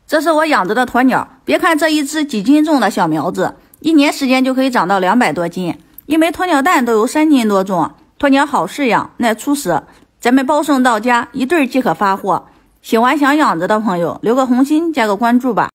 这是我养着的鸵鸟，别看这一只几斤重的小苗子，1年时间就可以长到200多斤，一枚鸵鸟蛋都有3斤多重。鸵鸟好饲养，耐出食，咱们包送到家，1对即可发货。喜欢想养着的朋友，留个红心，加个关注吧。